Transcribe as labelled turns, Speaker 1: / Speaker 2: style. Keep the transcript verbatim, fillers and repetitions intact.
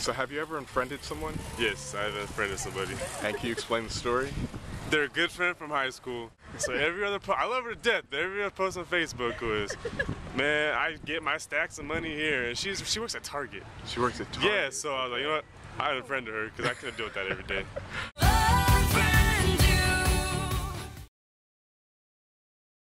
Speaker 1: So have you ever unfriended someone?
Speaker 2: Yes, I've unfriended somebody.
Speaker 1: And can you explain the story?
Speaker 2: They're a good friend from high school. So every other post, I love her to death. Every other post on Facebook was, man, I get my stacks of money here. And she's she works at Target.
Speaker 1: She works at Target.
Speaker 2: Yeah, so I was like, you know what? I unfriended her because I couldn't deal with that every day.